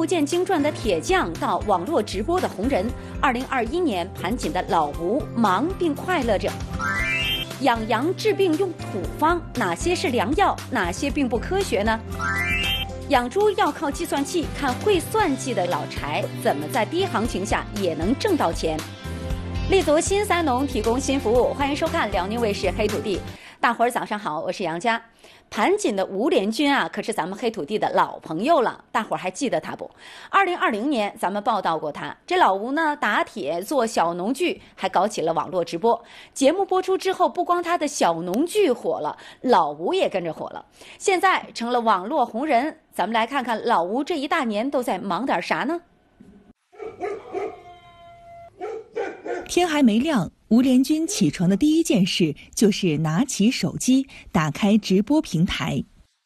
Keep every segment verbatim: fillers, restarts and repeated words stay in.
部件精钻的铁匠到网络直播的红人，二零二一年盘锦的老吴忙并快乐着。养羊治病用土方，哪些是良药，哪些并不科学呢？养猪要靠计算器，看会算计的老柴怎么在低行情下也能挣到钱。立足新三农提供新服务，欢迎收看辽宁卫视黑土地。大伙儿早上好，我是杨佳。盘锦的吴连军啊，可是咱们黑土地的老朋友了，大伙儿还记得他不？二零二零年咱们报道过他。这老吴呢，打铁做小农具，还搞起了网络直播。节目播出之后，不光他的小农具火了，老吴也跟着火了，现在成了网络红人。咱们来看看老吴这一大年都在忙点啥呢？ 天还没亮，吴连军起床的第一件事就是拿起手机，打开直播平台。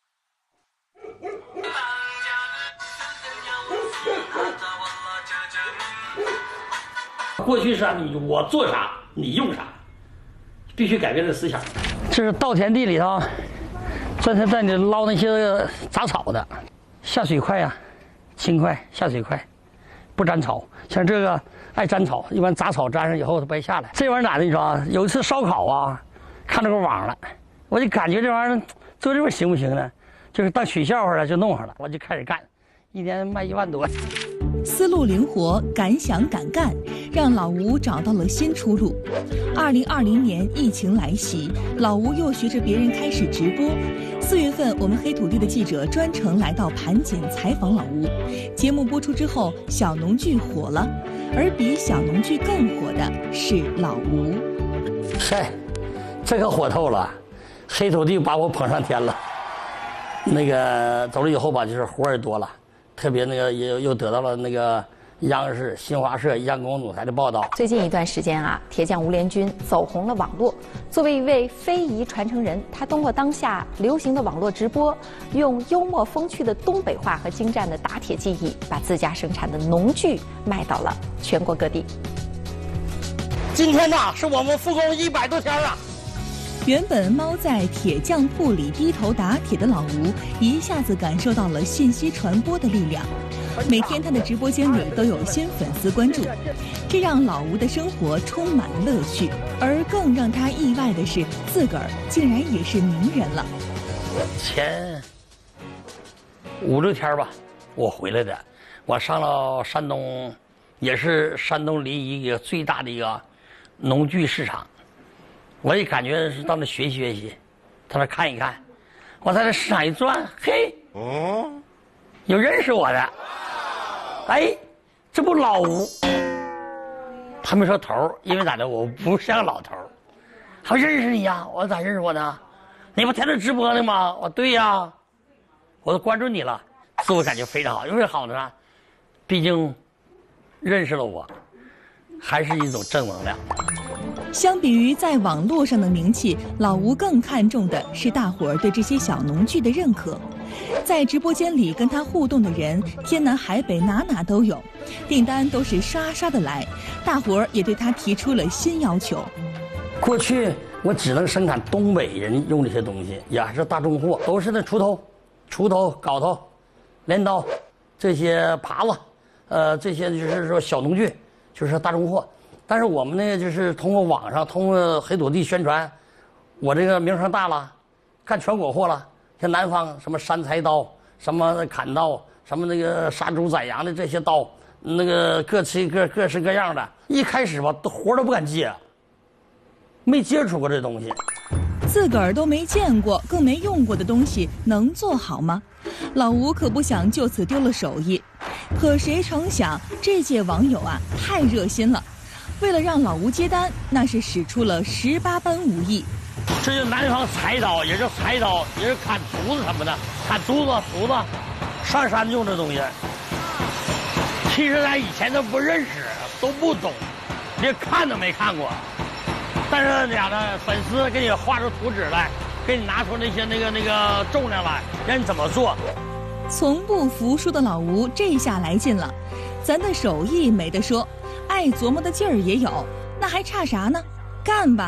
过去是啥？你我做啥，你用啥，必须改变这思想。这是稻田地里头，专门在你捞那些杂草的，下水快呀、啊，轻快，下水快，不沾草。像这个。爱沾草，一般杂草沾上以后它不爱下来。这玩意儿咋的？你说啊，有一次烧烤啊，看着个网了，我就感觉这玩意儿做这玩意儿行不行呢？就是当取笑话了，就弄上了，我就开始干，一年卖一万多。 思路灵活，敢想敢干，让老吴找到了新出路。二零二零年疫情来袭，老吴又学着别人开始直播。四月份，我们黑土地的记者专程来到盘锦采访老吴。节目播出之后，小农具火了。而比小农具更火的是老吴。 嗨，这可火透了，黑土地把我捧上天了。那个走了以后吧，就是活儿多了，特别那个也又得到了那个央视新华社央广总台的报道。 最近一段时间啊，铁匠吴连军走红了网络。作为一位非遗传承人，他通过当下流行的网络直播，用幽默风趣的东北话和精湛的打铁技艺，把自家生产的农具卖到了全国各地。 今天呢，是我们复工一百多天了。 原本猫在铁匠铺里低头打铁的老吴，一下子感受到了信息传播的力量。每天他的直播间里都有新粉丝关注，这让老吴的生活充满乐趣。而更让他意外的是，自个儿竟然也是名人了。 前五六天吧，我回来的，我上了山东，也是山东临沂一个最大的一个农具市场，我也感觉是到那学习学习，到那看一看。我在这市场一转，嘿，嗯，有认识我的。哎，这不老吴？他们说头儿，因为咋的，我不像老头儿。还认识你呀？我咋认识我呢？你不天天直播的吗？我对呀，我都关注你了，自我感觉非常好。因为好呢，毕竟认识了我，还是一种正能量。 相比于在网络上的名气，老吴更看重的是大伙儿对这些小农具的认可。在直播间里跟他互动的人，天南海北哪哪都有，订单都是刷刷的来，大伙儿也对他提出了新要求。 过去我只能生产东北人用这些东西，也还是大众货，都是那锄头、锄头、镐头、镰刀，这些耙子，呃，这些就是说小农具，就是大众货。但是我们呢，就是通过网上，通过黑土地宣传，我这个名声大了，干全国货了。像南方什么山柴刀、什么砍刀、什么那个杀猪宰羊的这些刀，那个各式各各式各样的。一开始吧，都活都不敢接，没接触过这东西， 自个儿都没见过，更没用过的东西，能做好吗？老吴可不想就此丢了手艺。可谁成想，这届网友啊，太热心了。为了让老吴接单，那是使出了十八般武艺。 这就南方柴刀，也是柴刀，也是砍竹子什么的，砍竹子、竹子，上山用这东西。其实咱以前都不认识，都不懂，连看都没看过。但是俩呢，粉丝给你画出图纸来，给你拿出那些那个那个重量来，让你怎么做。 从不服输的老吴这下来劲了，咱的手艺没得说，爱琢磨的劲儿也有，那还差啥呢？干吧！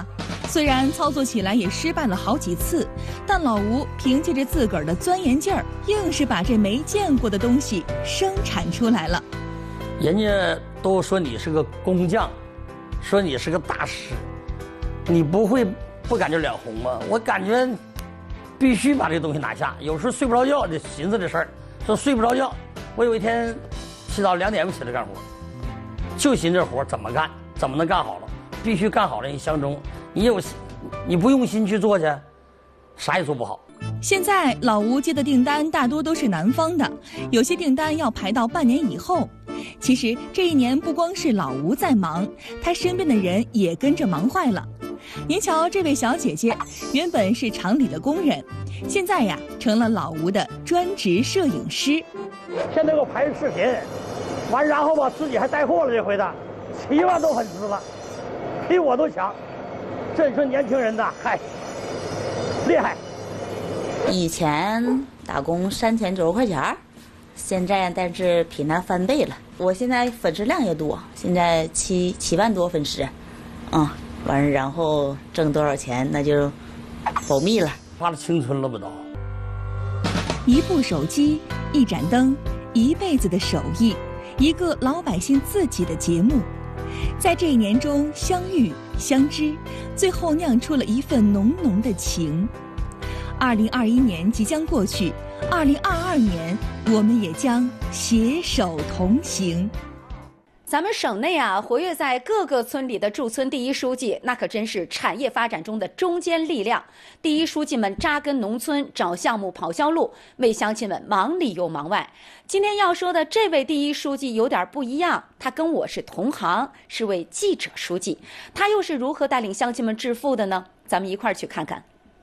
虽然操作起来也失败了好几次，但老吴凭借着自个儿的钻研劲儿，硬是把这没见过的东西生产出来了。 人家都说你是个工匠，说你是个大师，你不会不感觉脸红吗？我感觉必须把这东西拿下。有时候睡不着觉就寻思这事儿，说睡不着觉。我有一天起早两点不起来干活，就寻这活怎么干，怎么能干好了，必须干好了。你相中，你有你不用心去做去，啥也做不好。 现在老吴接的订单大多都是南方的，有些订单要排到半年以后。其实这一年不光是老吴在忙，他身边的人也跟着忙坏了。您瞧，这位小姐姐原本是厂里的工人，现在呀成了老吴的专职摄影师。 现在给我拍视频，完然后吧自己还带货了，这回的七万多粉丝了，比我都强。这你说年轻人呐，嗨，厉害。 以前打工三千多块钱，现在但是比那翻倍了。我现在粉丝量也多，现在七七万多粉丝，嗯，完然后挣多少钱那就保密了。 花了青春了不都？ 一部手机，一盏灯，一辈子的手艺，一个老百姓自己的节目，在这一年中相遇相知，最后酿出了一份浓浓的情。二零二一年即将过去，二零二二年我们也将携手同行。 咱们省内啊，活跃在各个村里的驻村第一书记，那可真是产业发展中的中坚力量。第一书记们扎根农村，找项目跑销路，为乡亲们忙里又忙外。今天要说的这位第一书记有点不一样，他跟我是同行，是位记者书记。他又是如何带领乡亲们致富的呢？咱们一块儿去看看。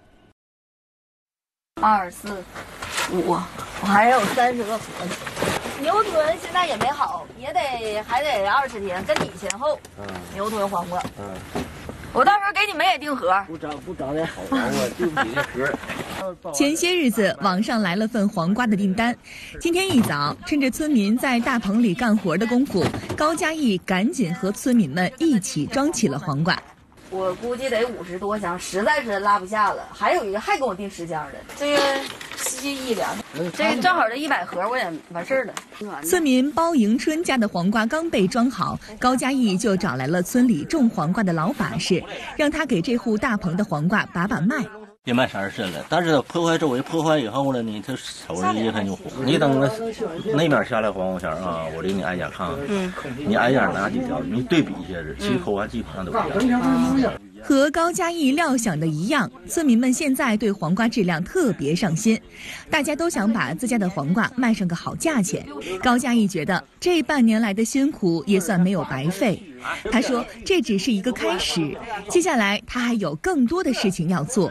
二四五，我还有三十个合计。牛臀现在也没好，也得还得二十天，跟你前后。嗯，牛臀黄瓜。嗯，我到时候给你们也订盒。 不长不长点好黄瓜，对不起这盒。 前些日子网上来了份黄瓜的订单，今天一早趁着村民在大棚里干活的功夫，高嘉义赶紧和村民们一起装起了黄瓜。 我估计得五十多箱，实在是拉不下了。还有一个还给我订十箱的，这个西一两，这个正好这一百盒我也完事儿了。 村民包迎春家的黄瓜刚被装好，高嘉义就找来了村里种黄瓜的老法师，让他给这户大棚的黄瓜把把脉。 别卖三十了，但是破坏周围破坏以后了呢，它瞅着一看就红。你等着那边下来黄瓜钱啊，我给你挨家看看。嗯，你挨家拿几条，你对比一下子，几口啊几口上都一样。 和高嘉义料想的一样，村民们现在对黄瓜质量特别上心，大家都想把自家的黄瓜卖上个好价钱。高嘉义觉得这半年来的辛苦也算没有白费。他说这只是一个开始，接下来他还有更多的事情要做。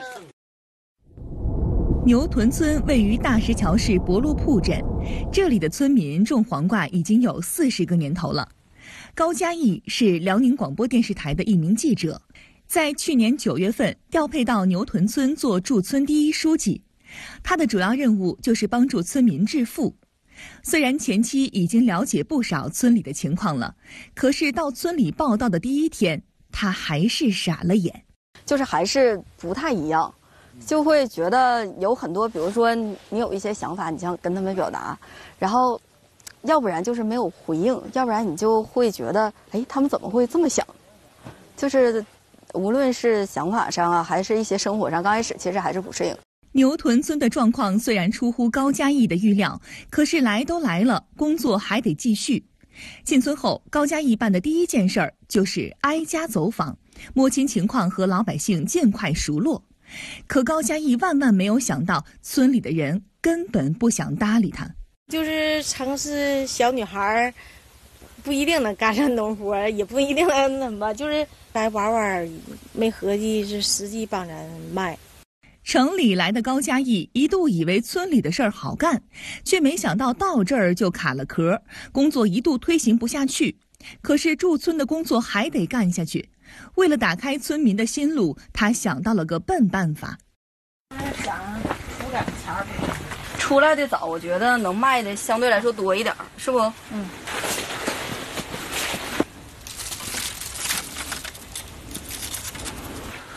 牛屯村位于大石桥市博路铺镇，这里的村民种黄瓜已经有四十个年头了。高嘉义是辽宁广播电视台的一名记者，在去年九月份调配到牛屯村做驻村第一书记，他的主要任务就是帮助村民致富。虽然前期已经了解不少村里的情况了，可是到村里报道的第一天，他还是傻了眼， 就是还是不太一样。就会觉得有很多，比如说你有一些想法，你想跟他们表达，然后要不然就是没有回应，要不然你就会觉得，哎，他们怎么会这么想？就是无论是想法上啊，还是一些生活上，刚开始其实还是不适应。 牛屯村的状况虽然出乎高嘉义的预料，可是来都来了，工作还得继续。进村后，高嘉义办的第一件事儿就是挨家走访，摸清情况，和老百姓尽快熟络。可高嘉义万万没有想到，村里的人根本不想搭理他。 就是城市小女孩，不一定能干上农活，也不一定能什么，就是来玩玩，没合计是实际帮咱卖。 城里来的高嘉义一度以为村里的事儿好干，却没想到到这儿就卡了壳，工作一度推行不下去。可是驻村的工作还得干下去。为了打开村民的心路，他想到了个笨办法。 想出点钱儿，出来的早，我觉得能卖的相对来说多一点，是不？嗯。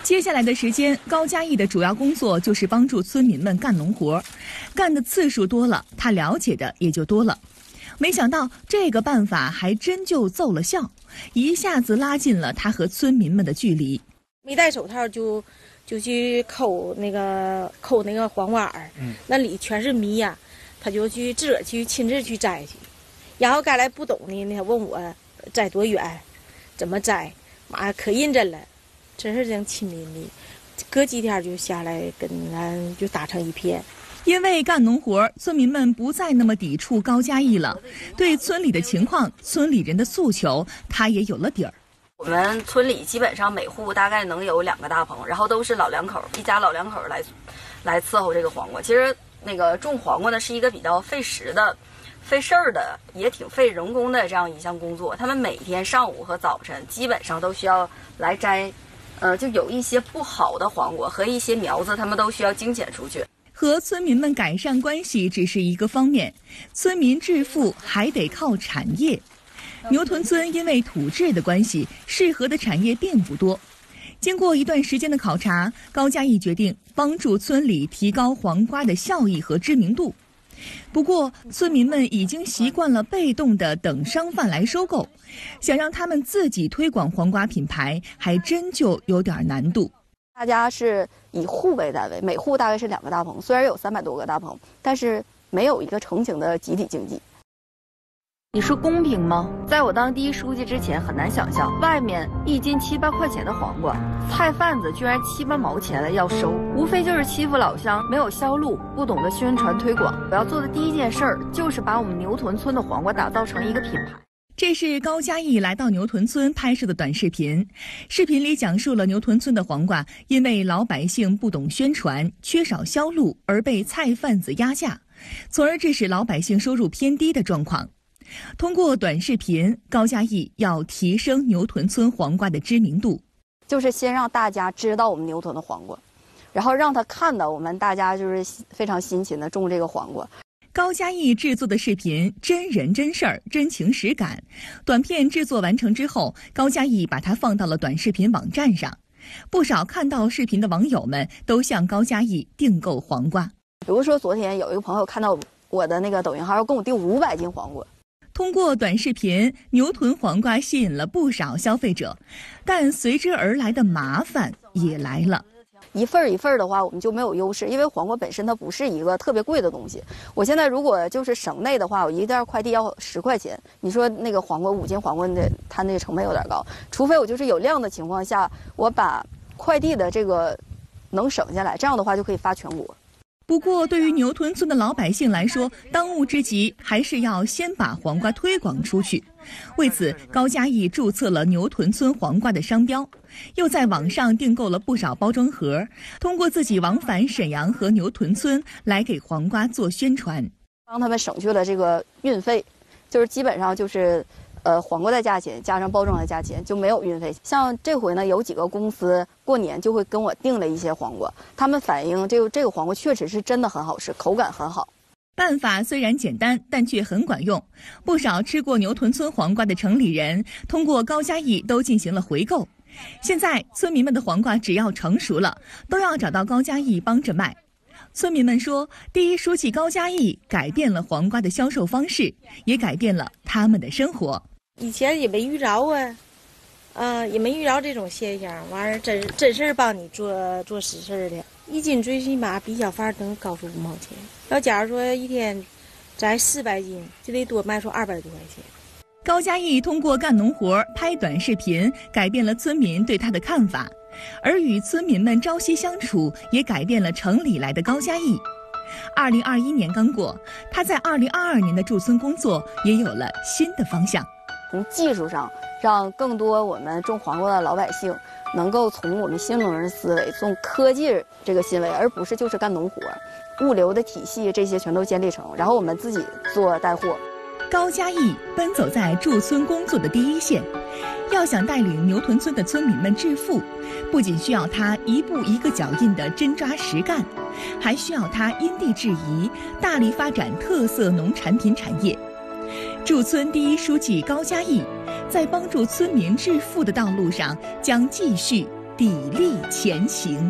接下来的时间，高嘉义的主要工作就是帮助村民们干农活，干的次数多了，他了解的也就多了。没想到这个办法还真就奏了效，一下子拉近了他和村民们的距离。 没戴手套就就去抠那个抠那个黄瓜儿，嗯，那里全是迷呀，他就去自个儿去亲自去摘去，然后该来不懂的呢，他问我摘多远，怎么摘，妈可认真了，真是这样亲民的，隔几天就下来跟咱就打成一片。 因为干农活，村民们不再那么抵触高嘉义了，对村里的情况、村里人的诉求，他也有了底儿。 我们村里基本上每户大概能有两个大棚，然后都是老两口，一家老两口来来伺候这个黄瓜。其实那个种黄瓜呢是一个比较费时的、费事儿的，也挺费人工的这样一项工作。他们每天上午和早晨基本上都需要来摘，呃，就有一些不好的黄瓜和一些苗子，他们都需要精简出去。 和村民们改善关系只是一个方面，村民致富还得靠产业。牛屯村因为土质的关系，适合的产业并不多。经过一段时间的考察，高嘉义决定帮助村里提高黄瓜的效益和知名度。不过，村民们已经习惯了被动的等商贩来收购，想让他们自己推广黄瓜品牌，还真就有点难度。 大家是以户为单位，每户大概是两个大棚，虽然有三百多个大棚，但是没有一个成型的集体经济。你说公平吗？在我当第一书记之前，很难想象外面一斤七八块钱的黄瓜，菜贩子居然七八毛钱了要收，无非就是欺负老乡，没有销路，不懂得宣传推广。我要做的第一件事儿，就是把我们牛屯村的黄瓜打造成一个品牌。 这是高嘉义来到牛屯村拍摄的短视频，视频里讲述了牛屯村的黄瓜因为老百姓不懂宣传、缺少销路而被菜贩子压价，从而致使老百姓收入偏低的状况。通过短视频，高嘉义要提升牛屯村黄瓜的知名度， 就是先让大家知道我们牛屯的黄瓜，然后让他看到我们大家就是非常辛勤的种这个黄瓜。 高嘉义制作的视频真人真事儿，真情实感。短片制作完成之后，高嘉义把它放到了短视频网站上，不少看到视频的网友们都向高嘉义订购黄瓜。 比如说昨天有一个朋友看到我的那个抖音号，要跟我订五百斤黄瓜。 通过短视频，牛屯黄瓜吸引了不少消费者，但随之而来的麻烦也来了。 一份一份的话，我们就没有优势，因为黄瓜本身它不是一个特别贵的东西。我现在如果就是省内的话，我一袋快递要十块钱。你说那个黄瓜五斤黄瓜的，它那个成本有点高。除非我就是有量的情况下，我把快递的这个能省下来，这样的话就可以发全国。 不过，对于牛屯村的老百姓来说，当务之急还是要先把黄瓜推广出去。为此，高嘉义注册了牛屯村黄瓜的商标，又在网上订购了不少包装盒，通过自己往返沈阳和牛屯村来给黄瓜做宣传， 帮他们省去了这个运费，就是基本上就是。呃，黄瓜的价钱加上包装的价钱就没有运费。像这回呢，有几个公司过年就会跟我订了一些黄瓜，他们反映这个这个黄瓜确实是真的很好吃，口感很好。 办法虽然简单，但却很管用。不少吃过牛屯村黄瓜的城里人，通过高嘉义都进行了回购。现在村民们的黄瓜只要成熟了，都要找到高嘉义帮着卖。村民们说，第一书记高嘉义改变了黄瓜的销售方式，也改变了他们的生活。 以前也没遇着啊，呃，也没遇着这种现象。完儿真真事儿帮你做做实事儿的，一斤最起码比小贩能高出五毛钱。要假如说一天摘四百斤，就得多卖出二百多块钱。 高嘉义通过干农活、拍短视频，改变了村民对他的看法，而与村民们朝夕相处，也改变了城里来的高嘉义。二零二一年刚过，他在二零二二年的驻村工作也有了新的方向。 从技术上，让更多我们种黄瓜的老百姓能够从我们新农人思维，从科技这个思维，而不是就是干农活，物流的体系这些全都建立成，然后我们自己做带货。 高嘉义奔走在驻村工作的第一线，要想带领牛屯村的村民们致富，不仅需要他一步一个脚印的真抓实干，还需要他因地制宜，大力发展特色农产品产业。驻村第一书记高嘉义，在帮助村民致富的道路上将继续砥砺前行。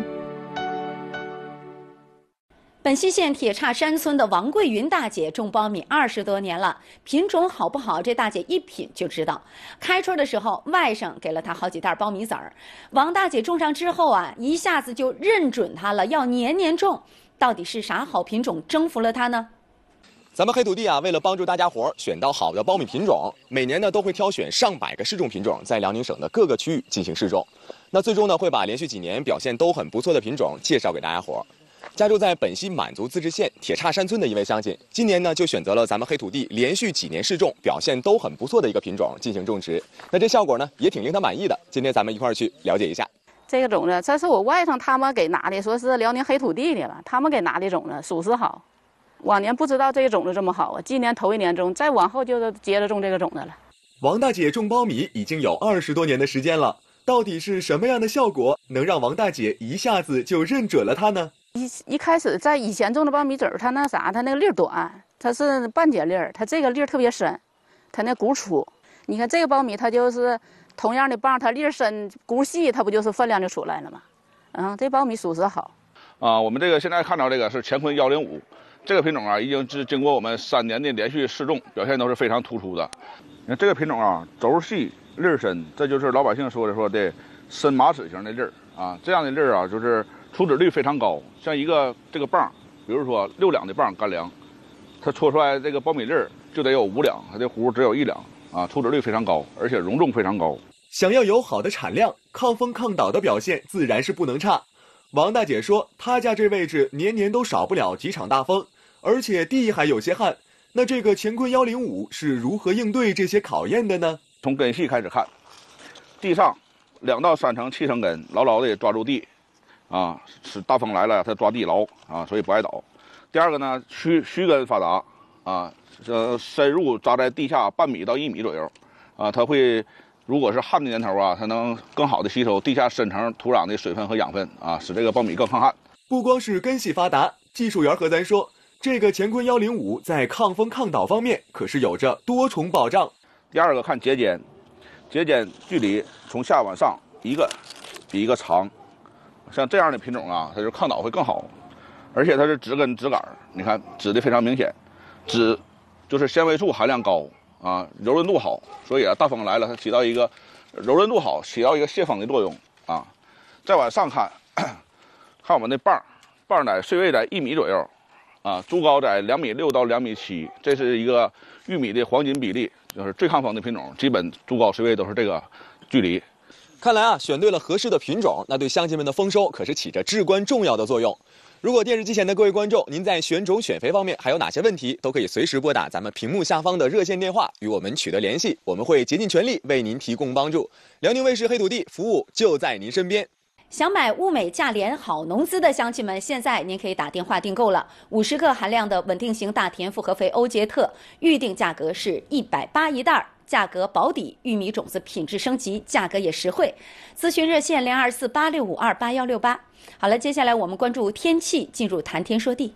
本溪县铁岔山村的王桂云大姐种苞米二十多年了，品种好不好，这大姐一品就知道。开春的时候，外甥给了她好几袋苞米籽儿，王大姐种上之后啊，一下子就认准它了，要年年种。到底是啥好品种征服了她呢？ 咱们黑土地啊，为了帮助大家伙选到好的苞米品种，每年呢都会挑选上百个试种品种，在辽宁省的各个区域进行试种。那最终呢，会把连续几年表现都很不错的品种介绍给大家伙。家住在本溪满族自治县铁岔山村的一位乡亲，今年呢就选择了咱们黑土地连续几年试种，表现都很不错的一个品种进行种植。那这效果呢也挺令他满意的。今天咱们一块儿去了解一下。 这个种子，这是我外甥他们给拿的，说是辽宁黑土地的了，他们给拿的种子，属实好。往年不知道这个种子这么好啊，今年头一年种，再往后就是接着种这个种子了。 王大姐种苞米已经有二十多年的时间了，到底是什么样的效果能让王大姐一下子就认准了它呢？ 一一开始在以前种的苞米籽儿，它那啥，它那个粒儿短，它是半截粒儿，它这个粒儿特别深，它那骨粗。你看这个苞米，它就是同样的棒，它粒儿深骨细，它不就是分量就出来了吗？嗯，这苞米属实好。 啊，我们这个现在看到这个是乾坤幺零五，这个品种啊，已经是经过我们三年的连续试种，表现都是非常突出的。你看这个品种啊，轴细粒儿深，这就是老百姓说的说的深马齿形的粒儿啊，这样的粒儿啊，就是出籽率非常高。像一个这个棒，比如说六两的棒干粮，它搓出来这个苞米粒儿就得有五两，它这糊只有一两啊，出籽率非常高，而且容重非常高。 想要有好的产量，抗风抗倒的表现自然是不能差。王大姐说，她家这位置年年都少不了几场大风，而且地还有些旱。那这个乾坤幺零五是如何应对这些考验的呢？ 从根系开始看，地上两到三层气生根，牢牢的抓住地，啊，是大风来了它抓地牢啊，所以不爱倒。第二个呢，须须根发达啊，呃，深入扎在地下半米到一米左右，啊，它会。如果是旱的年头啊，它能更好的吸收地下深层土壤的水分和养分啊，使这个苞米更抗旱。 不光是根系发达，技术员和咱说，这个乾坤幺零五在抗风抗倒方面可是有着多重保障。 第二个看节间，节间距离从下往上一个比一个长，像这样的品种啊，它就抗倒会更好，而且它是枝根枝杆，你看枝的非常明显，枝就是纤维素含量高。啊，柔韧度好，所以啊，大风来了，它起到一个柔韧度好，起到一个泄风的作用啊。再往上看，看我们的棒，棒在穗位在一米左右，啊，株高在两米六到两米七，这是一个玉米的黄金比例，就是最抗风的品种，基本株高穗位都是这个距离。 看来啊，选对了合适的品种，那对乡亲们的丰收可是起着至关重要的作用。如果电视机前的各位观众，您在选种选肥方面还有哪些问题，都可以随时拨打咱们屏幕下方的热线电话与我们取得联系，我们会竭尽全力为您提供帮助。辽宁卫视黑土地服务就在您身边。 想买物美价廉好农资的乡亲们，现在您可以打电话订购了。五十克含量的稳定型大田复合肥欧杰特，预定价格是一百八一袋，价格保底，玉米种子品质升级，价格也实惠。咨询热线零二四八六五二八幺六八。好了，接下来我们关注天气，进入谈天说地。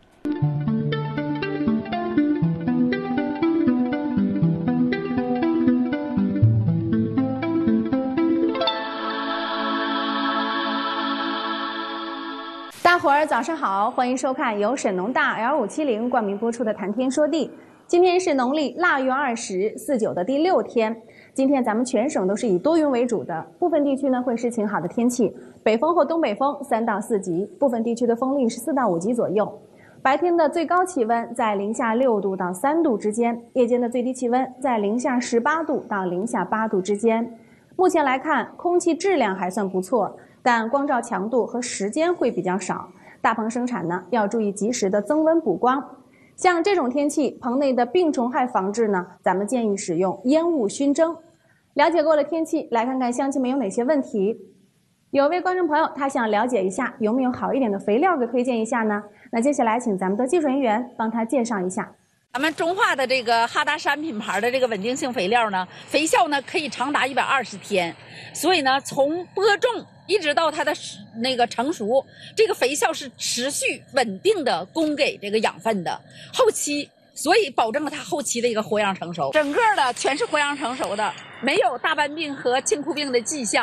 大伙儿早上好，欢迎收看由沈农大 L 五七零冠名播出的谈天说地。今天是农历腊月二十四九的第六天。今天咱们全省都是以多云为主的，部分地区呢会是晴好的天气，北风或东北风三到四级，部分地区的风力是四到五级左右。白天的最高气温在零下六度到三度之间，夜间的最低气温在零下十八度到零下八度之间。目前来看，空气质量还算不错，但光照强度和时间会比较少。大棚生产呢要注意及时的增温补光。像这种天气，棚内的病虫害防治呢，咱们建议使用烟雾熏蒸。了解过了天气，来看看乡亲们有哪些问题。有位观众朋友他想了解一下有没有好一点的肥料给推荐一下呢？那接下来请咱们的技术人员帮他介绍一下。 咱们中化的这个哈达山品牌的这个稳定性肥料呢，肥效呢可以长达一百二十天，所以呢从播种一直到它的那个成熟，这个肥效是持续稳定的供给这个养分的，后期所以保证了它后期的一个活秧成熟，整个的全是活秧成熟的，没有大斑病和青枯病的迹象。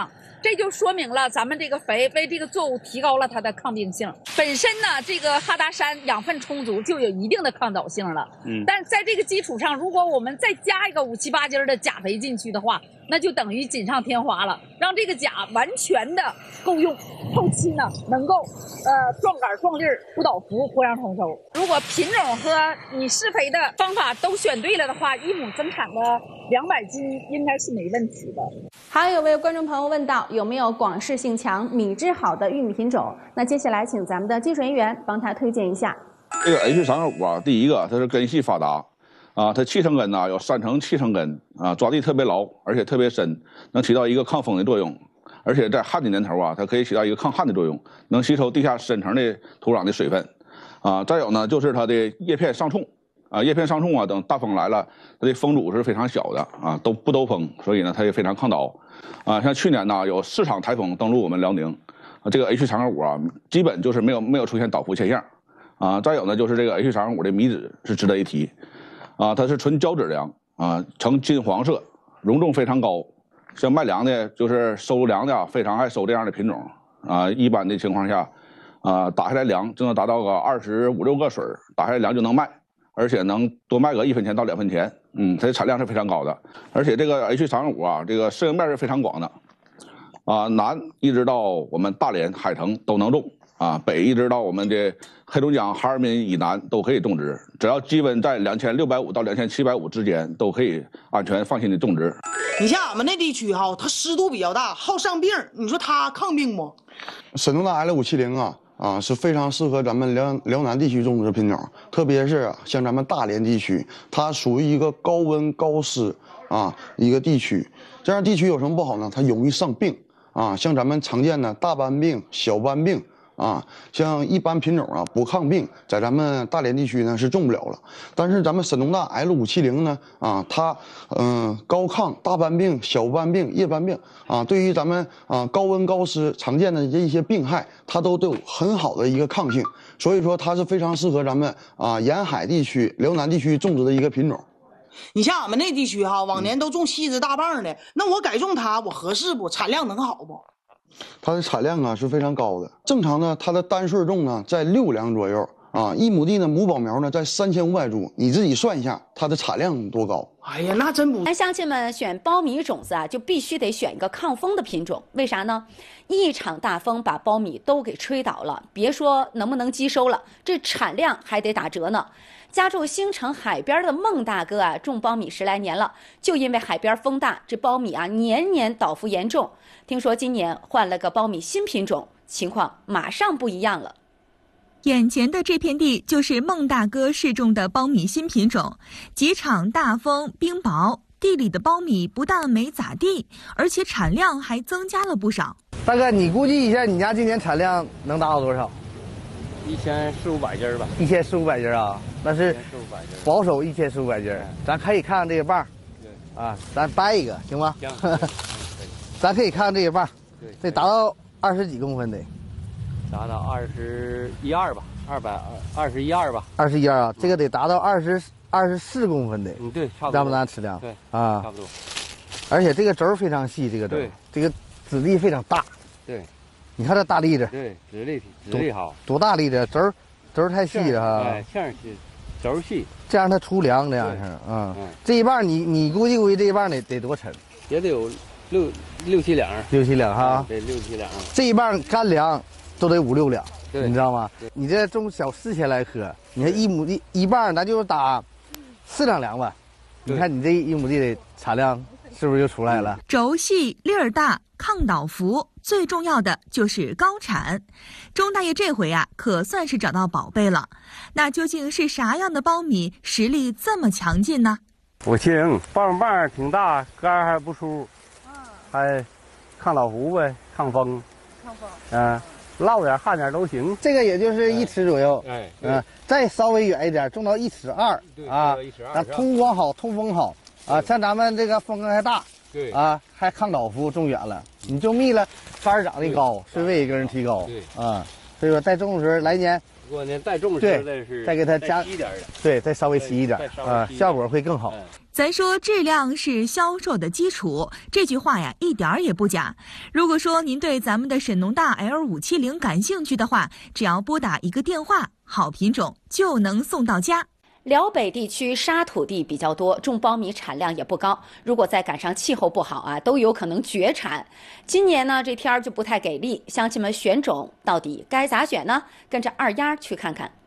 这就说明了咱们这个肥为这个作物提高了它的抗病性。本身呢，这个哈达山养分充足，就有一定的抗倒性了。嗯，但是在这个基础上，如果我们再加一个五七八斤的钾肥进去的话，那就等于锦上添花了，让这个钾完全的够用，后期呢能够呃壮杆壮粒儿、不倒伏、活秧丰收。如果品种和你施肥的方法都选对了的话，一亩增产的两百斤应该是没问题的。 还有位观众朋友问到，有没有广势性强、米质好的玉米品种？那接下来请咱们的技术人员帮他推荐一下。 这个 H 三十五啊，第一个它是根系发达。啊，它气生根呐、啊，有三层气生根啊，抓地特别牢，而且特别深，能起到一个抗风的作用。而且在旱的年头啊，它可以起到一个抗旱的作用，能吸收地下深层的土壤的水分。啊，再有呢，就是它的叶片上冲啊，叶片上冲啊，等大风来了，它的风阻是非常小的啊，都不兜风，所以呢，它也非常抗倒。啊，像去年呢，有四场台风登陆我们辽宁，啊，这个 H 三十五啊，基本就是没有没有出现倒伏现象。啊，再有呢，就是这个 H 三十五的米质是值得一提。啊，它是纯胶质粮啊，呈金黄色，容重非常高。像卖粮的，就是收粮的啊，非常爱收这样的品种啊。一般的情况下，啊，打下来粮就能达到个二十五六个水，打下来粮就能卖，而且能多卖个一分钱到两分钱。嗯，它的产量是非常高的，而且这个 H 三十五啊，这个适应面是非常广的，啊，南一直到我们大连、海城都能种。啊，北一直到我们的黑龙江哈尔滨以南都可以种植，只要基温在两千六百五到两千七百五之间，都可以安全放心的种植。 你像俺们那地区哈，它湿度比较大，好上病，你说它抗病不？ 神农大 L 五七零啊啊是非常适合咱们辽辽南地区种植的品种，特别是像咱们大连地区，它属于一个高温高湿啊一个地区，这样地区有什么不好呢？它容易上病啊，像咱们常见的大斑病、小斑病。啊，像一般品种啊不抗病，在咱们大连地区呢是种不了了。但是咱们神农大 L 五七零呢，啊，它嗯、呃、高抗大斑病、小斑病、叶斑病啊，对于咱们啊高温高湿常见的这一些病害，它都都有很好的一个抗性。所以说它是非常适合咱们啊沿海地区、辽南地区种植的一个品种。 你像俺们那地区哈，往年都种细枝大棒的，那我改种它，我合适不？产量能好不？ 它的产量啊是非常高的，正常呢，它的单穗重呢在六两左右啊，一亩地呢母保苗呢在三千五百株，你自己算一下它的产量多高？ 哎呀，那真不。 那乡亲们选苞米种子啊，就必须得选一个抗风的品种，为啥呢？一场大风把苞米都给吹倒了，别说能不能积收了，这产量还得打折呢。家住兴城海边的孟大哥啊，种苞米十来年了，就因为海边风大，这苞米啊年年倒伏严重。听说今年换了个苞米新品种，情况马上不一样了。 眼前的这片地就是孟大哥试种的苞米新品种，几场大风冰雹，地里的苞米不但没咋地，而且产量还增加了不少。 大哥，你估计一下，你家今年产量能达到多少？ 一千四五百斤吧。 一千四五百斤啊，那是保守一千四五百斤。咱可以看看这个棒，啊，咱掰一个行吗？行。咱可以看看这个棒，得达到二十几公分得。 达到二十一二吧，二百二二十一二吧。 二十一二啊，这个得达到二十二十四公分得。 嗯，对，差不多。 咱们咱吃粮。 对， 啊， 差不多。 而且这个轴非常细，这个轴，这个籽粒非常大。 对。 你看这大粒子。 对，籽粒籽粒好。 多大粒子？轴轴太细了哈。 哎，馅细，轴细。 这样它出粮这样是啊。嗯。这一棒你你估计估计这一棒得得多沉？ 也得有六六七两。 六七两哈。 对，六七两。 这一棒干粮。都得五六两，你知道吗？你这种小四千来颗，你看一亩地一半，咱就打四两粮吧。你看你这一亩地的产量是不是就出来了？ 轴细粒儿大，抗倒伏，最重要的就是高产。钟大爷这回啊，可算是找到宝贝了。那究竟是啥样的苞米实力这么强劲呢？ 五七零棒棒挺大，杆还不粗，还抗倒伏呗，抗风，抗风，嗯。涝点旱点都行， 这个也就是一尺左右， 哎， 嗯，再稍微远一点，种到一尺二，啊，那通光好，通风好，啊，像咱们这个风还大， 对， 啊，还抗倒伏，种远了，你种密了，花儿长得高，水位也跟人提高， 对， 啊， 所以说再种的时候，来年过年再种时再是再给它加稀一点的， 对，再稍微稀一点啊，效果会更好。 咱说质量是销售的基础，这句话呀一点儿也不假。如果说您对咱们的沈农大 L 五七零感兴趣的话，只要拨打一个电话，好品种就能送到家。 辽北地区沙土地比较多，种苞米产量也不高。如果再赶上气候不好啊，都有可能绝产。今年呢，这天儿就不太给力，乡亲们选种到底该咋选呢？跟着二丫去看看。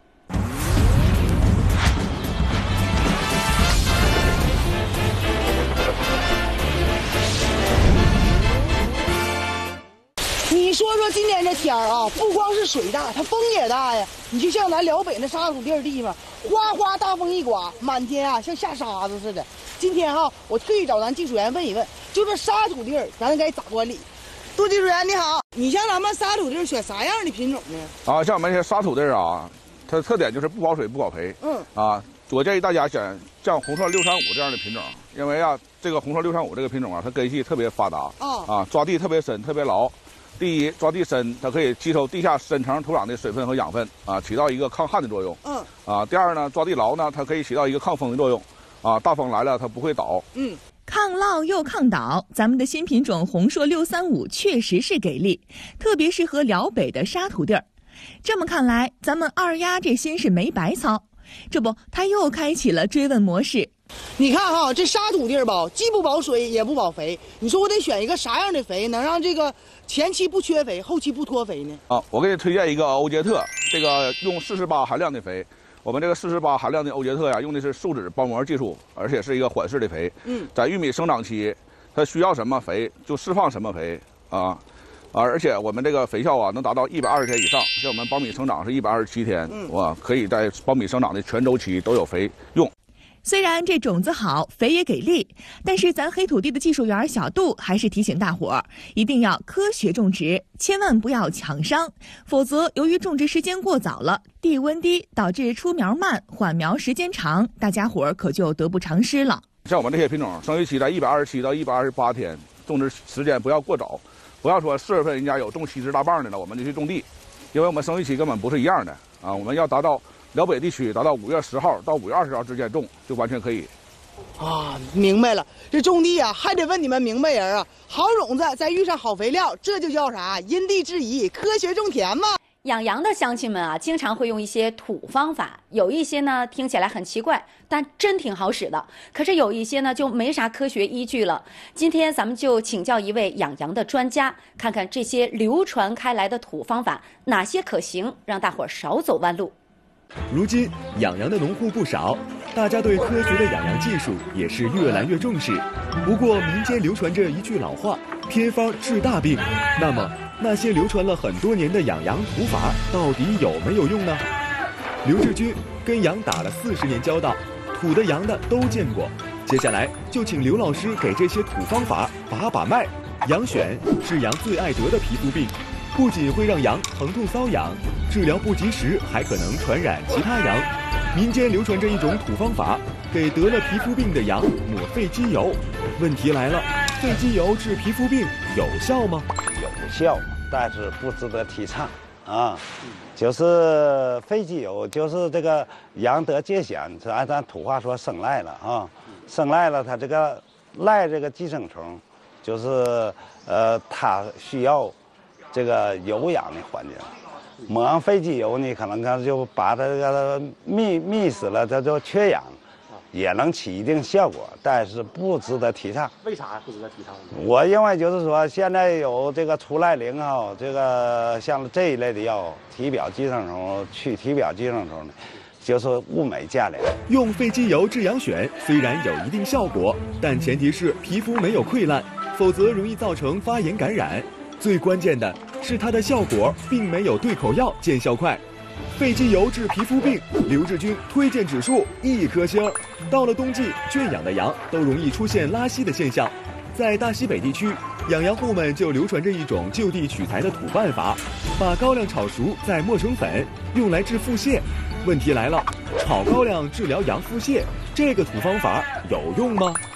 你说说今天这天儿啊，不光是水大，它风也大呀。你就像咱辽北那沙土地儿地方，哗哗大风一刮，满天啊像下沙子似的。今天哈、啊，我特意找咱技术员问一问，就这沙土地儿，咱该咋管理？杜技术员你好，你像咱们沙土地儿选啥样的品种呢？ 啊，像我们这些沙土地儿啊，它的特点就是不保水不保肥。 嗯。 啊，我建议大家选像红色六三五这样的品种，因为啊，这个红色六三五这个品种啊，它根系特别发达。 啊。 啊，抓地特别深，特别牢。第一，抓地深，它可以吸收地下深层土壤的水分和养分，啊，起到一个抗旱的作用。 嗯。 啊，第二呢，抓地牢呢，它可以起到一个抗风的作用，啊，大风来了它不会倒。 嗯。 抗涝又抗倒，咱们的新品种红硕六三五确实是给力，特别适合辽北的沙土地儿。这么看来，咱们二丫这心是没白操。这不，他又开启了追问模式。 你看哈，这沙土地儿吧，既不保水也不保肥。你说我得选一个啥样的肥，能让这个前期不缺肥，后期不脱肥呢？ 啊，我给你推荐一个欧杰特，这个用四十八含量的肥。我们这个四十八含量的欧杰特呀，用的是树脂包膜技术，而且是一个缓释的肥。 嗯， 在玉米生长期，它需要什么肥就释放什么肥啊。啊，而且我们这个肥效啊，能达到一百二十天以上。像我们苞米生长是一百二十七天， 嗯， 哇，可以在苞米生长的全周期都有肥用。 虽然这种子好，肥也给力，但是咱黑土地的技术员小杜还是提醒大伙儿，一定要科学种植，千万不要抢伤，否则由于种植时间过早了，地温低，导致出苗慢，缓苗时间长，大家伙儿可就得不偿失了。 像我们这些品种，生育期在一百二十七到一百二十八天，种植时间不要过早，不要说四月份人家有种七十大棒的了，我们就去种地，因为我们生育期根本不是一样的啊，我们要达到。辽北地区达到五月十号到五月二十号之间种就完全可以。 啊，明白了，这种地啊还得问你们明白人啊，好种子再遇上好肥料，这就叫啥？因地制宜，科学种田嘛。 养羊的乡亲们啊，经常会用一些土方法，有一些呢听起来很奇怪，但真挺好使的。可是有一些呢就没啥科学依据了。今天咱们就请教一位养羊的专家，看看这些流传开来的土方法哪些可行，让大伙儿少走弯路。 如今养羊的农户不少，大家对科学的养羊技术也是越来越重视。不过民间流传着一句老话，偏方治大病。那么那些流传了很多年的养羊土法到底有没有用呢？刘志军跟羊打了四十年交道，土的羊的都见过。接下来就请刘老师给这些土方法把把脉。羊癣是羊最爱得的皮肤病，不仅会让羊疼痛瘙痒，治疗不及时还可能传染其他羊。民间流传着一种土方法，给得了皮肤病的羊抹肺机油。问题来了，肺机油治皮肤病有效吗？ 有效，但是不值得提倡啊。就是肺机油，就是这个羊得疥癣，是按咱土话说生赖了啊，生赖了，它这个赖这个寄生虫，就是呃，它需要这个有氧的环境。抹上肺机油呢，可能它就把它这个密密死了，它就缺氧，也能起一定效果，但是不值得提倡。 为啥不值得提倡呢？ 我认为就是说，现在有这个除赖灵啊，这个像这一类的药，体表寄生虫去体表寄生虫的，就是物美价廉。 用肺机油治羊癣虽然有一定效果，但前提是皮肤没有溃烂，否则容易造成发炎感染。最关键的是它的效果并没有对口药见效快。肺机油治皮肤病，刘志军推荐指数一颗星。到了冬季，圈养的羊都容易出现拉稀的现象。在大西北地区，养羊户们就流传着一种就地取材的土办法，把高粱炒熟再磨成粉，用来治腹泻。问题来了，炒高粱治疗羊腹泻，这个土方法有用吗？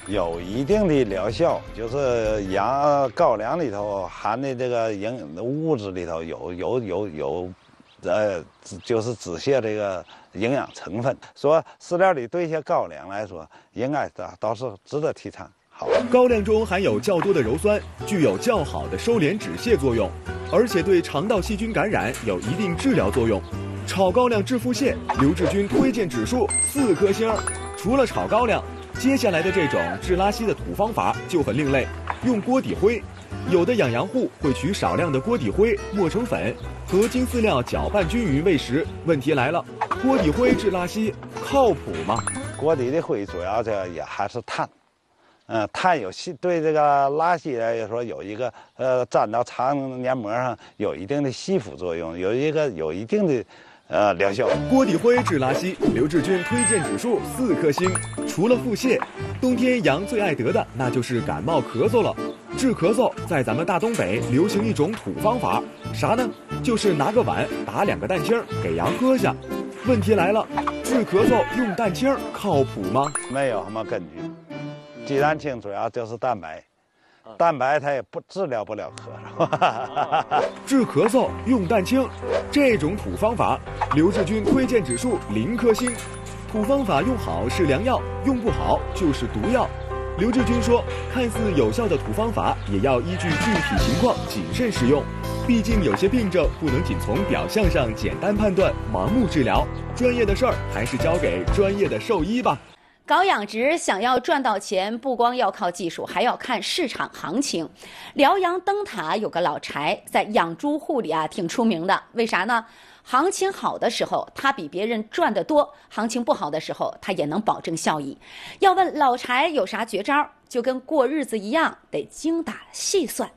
有一定的疗效，就是羊高粱里头含的这个营物质里头有有有有，呃，就是止泻这个营养成分。说饲料里对一些高粱来说，应该倒倒是值得提倡。好， 高粱中含有较多的鞣酸，具有较好的收敛止泻作用，而且对肠道细菌感染有一定治疗作用。炒高粱治腹泻，刘志军推荐指数四颗星。除了炒高粱，接下来的这种治拉稀的土方法就很另类，用锅底灰。有的养羊户会取少量的锅底灰磨成粉，和精饲料搅拌均匀喂食。问题来了，锅底灰治拉稀靠谱吗？ 锅底的灰主要这也还是碳。嗯，碳有吸对这个拉稀来说有一个呃粘到肠黏膜上有一定的吸附作用，有一个有一定的呃疗效。 锅底灰治拉稀，刘志军推荐指数四颗星。除了腹泻，冬天羊最爱得的那就是感冒咳嗽了。治咳嗽在咱们大东北流行一种土方法，啥呢？就是拿个碗打两个蛋清给羊喝下。问题来了，治咳嗽用蛋清靠谱吗？ 没有什么根据。鸡蛋清主要就是蛋白，蛋白它也不治疗不了咳嗽。 治咳嗽用蛋清，这种土方法，刘志军推荐指数零颗星。土方法用好是良药，用不好就是毒药。刘志军说，看似有效的土方法，也要依据具体情况谨慎使用。毕竟有些病症不能仅从表象上简单判断，盲目治疗。专业的事儿还是交给专业的兽医吧。 搞养殖想要赚到钱，不光要靠技术，还要看市场行情。辽阳灯塔有个老柴，在养猪户里啊挺出名的，为啥呢？行情好的时候，他比别人赚得多；行情不好的时候，他也能保证效益。要问老柴有啥绝招，就跟过日子一样，得精打细算。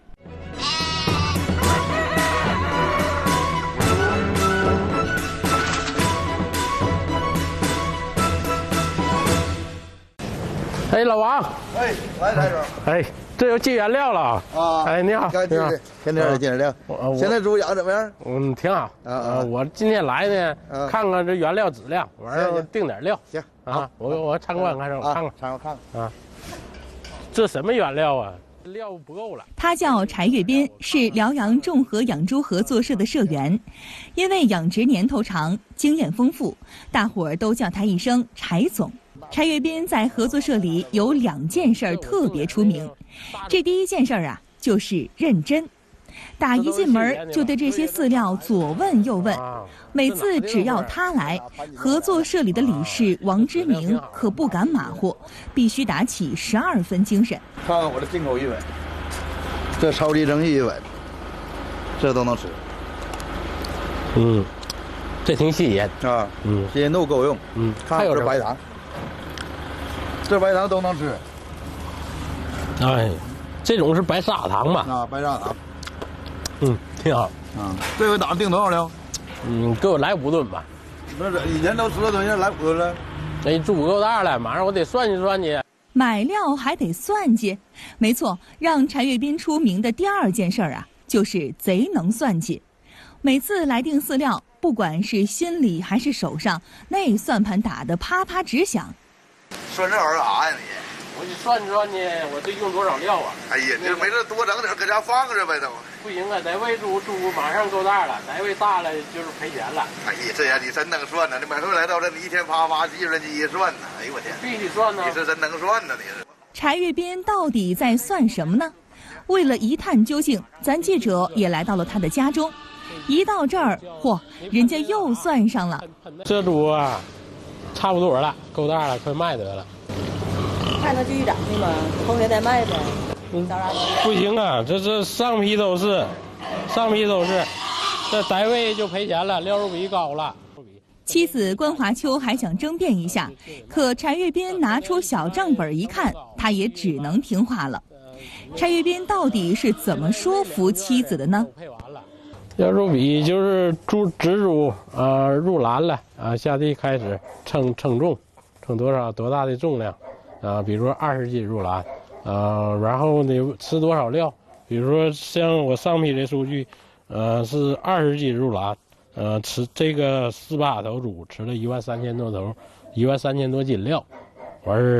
哎，老王。 哎，来，台长。 哎，这又进原料了啊！ 哎，你好， 你好，天天进原料。现在猪养怎么样？ 嗯，挺好。 啊啊！ 我今天来呢，看看这原料质量，完了订点料。 行啊，我我参观看，我看看， 参观看看啊。这什么原料啊？料不够了。 他叫柴月斌，是辽阳众和养猪合作社的社员，因为养殖年头长，经验丰富，大伙儿都叫他一声柴总。柴月斌在合作社里有两件事儿特别出名，这第一件事儿啊，就是认真。打一进门就对这些饲料左问右问，每次只要他来，合作社里的理事王之明可不敢马虎，必须打起十二分精神。 看看我的进口鱼尾，这超级蒸鱼尾，这都能吃。 嗯，这挺新鲜啊， 嗯， 新鲜度够用。 嗯， 还有这白糖，这白糖都能吃。 哎，这种是白砂糖吧？ 啊，白砂糖。 嗯，挺好。 啊，这回打算订多少料？ 嗯，给我来五吨吧。 不是，以前都十多吨，现在来五吨了。 那猪够大了，马上我得算计算计。 买料还得算计，没错，让柴月斌出名的第二件事儿啊，就是贼能算计。每次来订饲料，不管是心里还是手上，那算盘打得啪啪直响。 算这玩意儿干啥呀你？ 我得算计算计，我这用多少料啊？ 哎呀，你没事多整点，搁家放着呗都。 不行啊，再喂猪，猪马上够大了，再喂大了就是赔钱了。 哎呀，这呀你真能算呢！你每回来到这，你一天啪啪计算机一算呢，哎呦我天！ 必须算呢！ 你是真能算呢，你是。 柴月斌到底在算什么呢？为了一探究竟，咱记者也来到了他的家中。一到这儿，嚯，人家又算上了。 这猪啊，差不多了，够大了，快卖得了。 还能继续长去吗？后天再卖呗。 嗯，不行啊，这这上批都是，上批都是，这单位就赔钱了，料肉比高了。 妻子关华秋还想争辩一下，可柴月斌拿出小账本一看，他也只能听话了。柴月斌到底是怎么说服妻子的呢？ 料肉比就是猪直猪啊、呃、入栏了啊，下地开始称称重，称多少多大的重量啊，比如说二十斤入栏。呃，然后你吃多少料？比如说像我上批的数据，呃，是二十斤入栏，呃，吃这个四八头猪吃了一万三千多头，一万三千多斤料，完事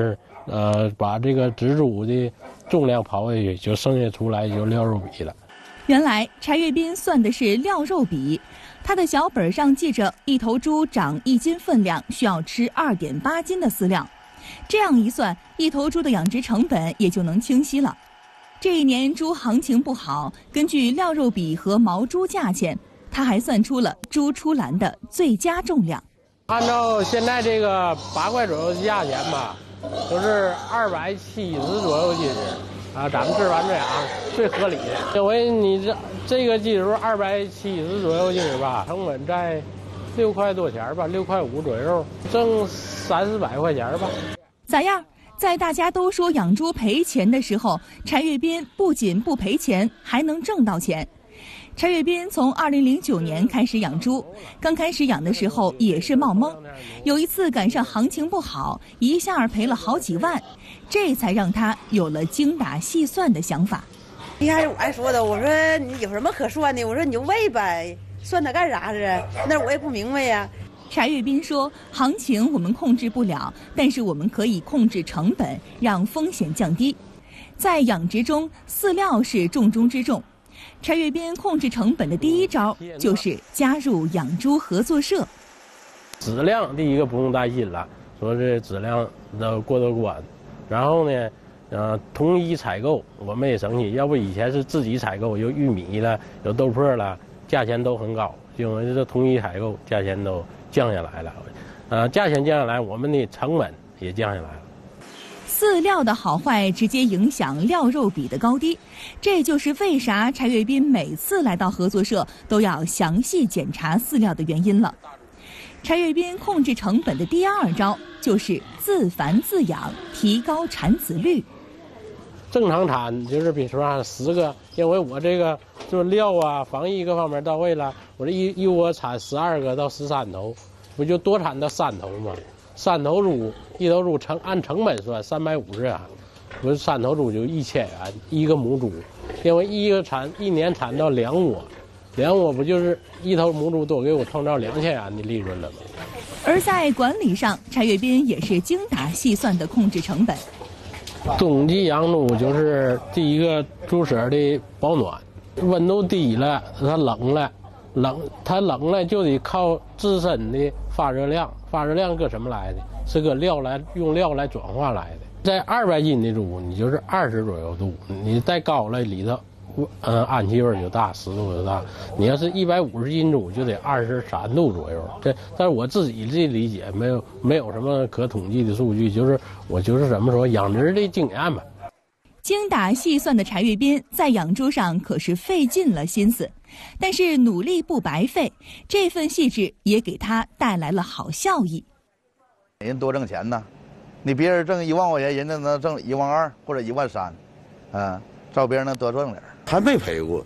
呃，把这个植株的重量刨下去，就剩下出来就料肉比了。 原来柴跃斌算的是料肉比，他的小本上记着一头猪长一斤分量需要吃二点八斤的饲料，这样一算，一头猪的养殖成本也就能清晰了。这一年猪行情不好，根据料肉比和毛猪价钱，他还算出了猪出栏的最佳重量。 按照现在这个八块左右的价钱吧，都是二百七十左右斤啊，咱们这玩这样最合理的。因为你这这个斤数二百七十左右斤吧，成本在六块多钱吧，六块五左右，挣三四百块钱吧。 咋样？在大家都说养猪赔钱的时候，柴跃斌不仅不赔钱，还能挣到钱。柴跃斌从二零零九年开始养猪，刚开始养的时候也是冒蒙，有一次赶上行情不好，一下赔了好几万，这才让他有了精打细算的想法。 一开始我还说的，我说你有什么可算的？我说你就喂呗，算它干啥是？那我也不明白呀。 柴跃斌说，行情我们控制不了，但是我们可以控制成本，让风险降低。在养殖中，饲料是重中之重。柴跃斌控制成本的第一招就是加入养猪合作社。 质量第一个不用担心了，说这质量的过得关。然后呢，呃，统一采购我们也省心，要不以前是自己采购，有玉米了，有豆粕了，价钱都很高。因为这统一采购，价钱都降下来了，呃，价钱降下来，我们的成本也降下来了。 饲料的好坏直接影响料肉比的高低，这就是为啥柴跃斌每次来到合作社都要详细检查饲料的原因了。柴跃斌控制成本的第二招就是自繁自养，提高产子率。 正常产就是比如说十个，因为我这个就是料啊、防疫各方面到位了，我这一一窝产十二个到十三头，不就多产到三头吗？三头猪一头猪成按成本算三百五十元，不是三头猪就一千元一个母猪，因为一个产一年产到两窝，两窝不就是一头母猪多给我创造两千元的利润了吗？ 而在管理上，柴跃斌也是精打细算的控制成本。 冬季养猪就是第一个猪舍的保暖，温度低了，它冷了，冷它冷了就得靠自身的发热量，发热量搁什么来的？是搁料来用料来转化来的。在二百斤的猪，你就是二十左右度，你再高了里头，呃，氨气味就大，湿度就大。你要是一百五十斤猪，就得二十三度左右。这，但是我自己的理解，没有没有什么可统计的数据，就是我就是怎么说养殖的经验吧。 精打细算的柴跃斌在养猪上可是费尽了心思，但是努力不白费，这份细致也给他带来了好效益。 人多挣钱呢，你别人挣一万块钱，人家能挣一万二或者一万三，啊，照别人能多挣点。 还没赔过，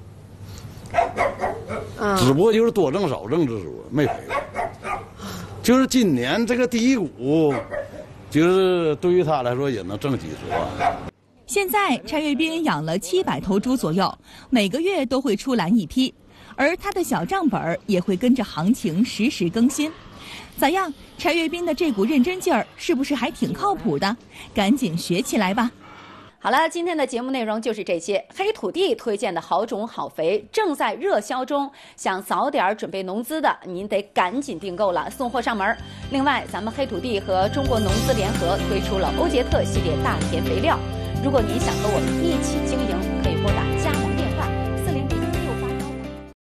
只不过就是多挣少挣之说，没赔过。就是今年这个第一股，就是对于他来说也能挣几十万。 现在柴跃斌养了七百头猪左右，每个月都会出栏一批，而他的小账本也会跟着行情实时更新。咋样？柴跃斌的这股认真劲儿是不是还挺靠谱的？赶紧学起来吧！ 好了，今天的节目内容就是这些。黑土地推荐的好种好肥正在热销中，想早点准备农资的，您得赶紧订购了，送货上门。另外，咱们黑土地和中国农资联合推出了欧杰特系列大田肥料，如果您想和我们一起经营